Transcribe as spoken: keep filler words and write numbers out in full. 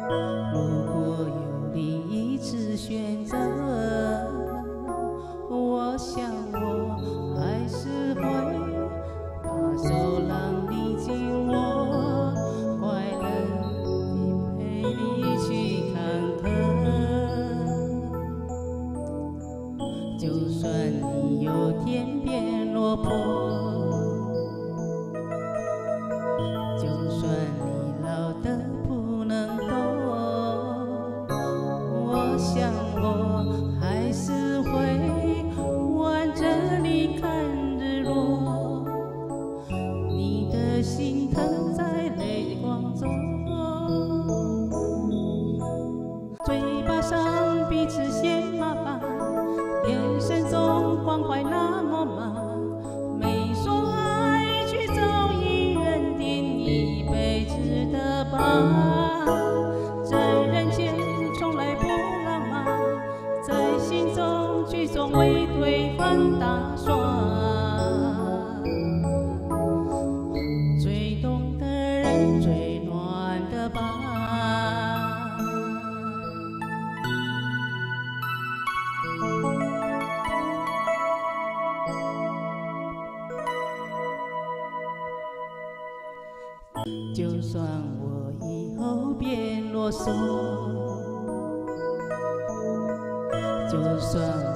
如果有另一次选择，我想我还是会把手让你进我怀里，陪你去坎坷。就算你有天变落魄，就算你老得不能动，我想我还是会挽着你看日落，你的心疼在泪光中，嘴巴上彼此嫌麻烦，眼神中关怀那么满，没说爱却早已认定一辈子的疤。在人间从来不浪漫，在心中却总为对方打算。最懂的人最暖的伴。就算我以后变啰嗦，就算